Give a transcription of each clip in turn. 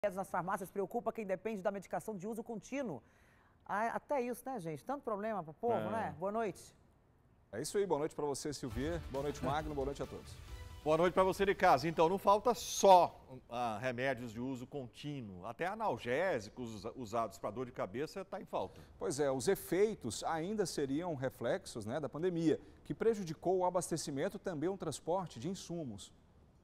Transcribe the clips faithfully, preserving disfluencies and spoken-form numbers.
Nas farmácias preocupa quem depende da medicação de uso contínuo. Ah, até isso, né, gente? Tanto problema para o povo, É. né? Boa noite. É isso aí, boa noite para você, Silvia. Boa noite, Magno. Boa noite a todos. Boa noite para você de casa. Então, não falta só ah, remédios de uso contínuo. Até analgésicos usados para dor de cabeça está em falta. Pois é, os efeitos ainda seriam reflexos, né, da pandemia, que prejudicou o abastecimento e também o transporte de insumos.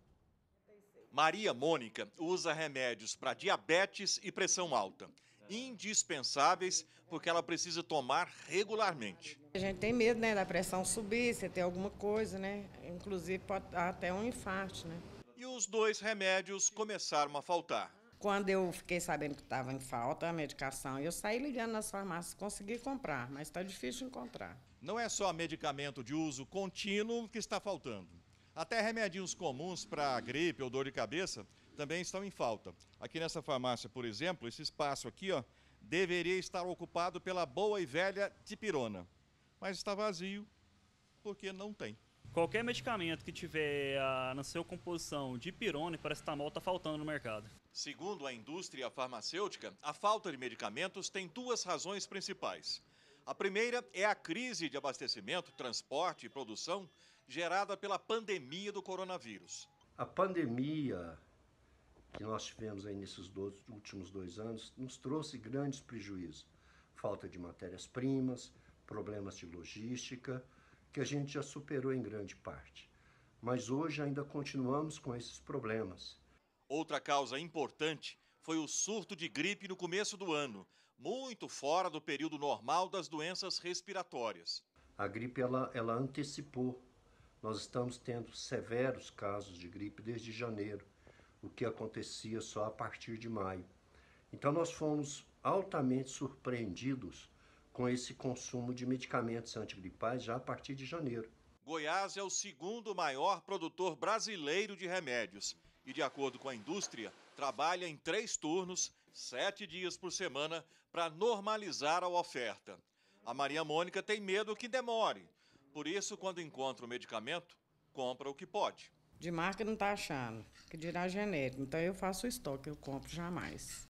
Maria Mônica usa remédios para diabetes e pressão alta, indispensáveis porque ela precisa tomar regularmente. A gente tem medo, né, da pressão subir, você ter alguma coisa, né? Inclusive pode dar até um infarto, né? E os dois remédios começaram a faltar. Quando eu fiquei sabendo que estava em falta a medicação, eu saí ligando nas farmácias, consegui comprar, mas está difícil de encontrar. Não é só medicamento de uso contínuo que está faltando. Até remedinhos comuns para gripe ou dor de cabeça também estão em falta. Aqui nessa farmácia, por exemplo, esse espaço aqui, ó, deveria estar ocupado pela boa e velha dipirona, mas está vazio porque não tem. Qualquer medicamento que tiver a, na sua composição dipirona e paracetamol está faltando no mercado. Segundo a indústria farmacêutica, a falta de medicamentos tem duas razões principais. A primeira é a crise de abastecimento, transporte e produção gerada pela pandemia do coronavírus. A pandemia que nós tivemos aí nesses dois, últimos dois anos nos trouxe grandes prejuízos. Falta de matérias-primas, problemas de logística, que a gente já superou em grande parte. Mas hoje ainda continuamos com esses problemas. Outra causa importante foi o surto de gripe no começo do ano, muito fora do período normal das doenças respiratórias. A gripe ela, ela antecipou. Nós estamos tendo severos casos de gripe desde janeiro, o que acontecia só a partir de maio. Então nós fomos altamente surpreendidos com esse consumo de medicamentos antigripais já a partir de janeiro. Goiás é o segundo maior produtor brasileiro de remédios e, de acordo com a indústria, trabalha em três turnos, sete dias por semana, para normalizar a oferta. A Maria Mônica tem medo que demore. Por isso, quando encontra o medicamento, compra o que pode. De marca não está achando, que dirá genérico. Então eu faço o estoque, eu compro jamais.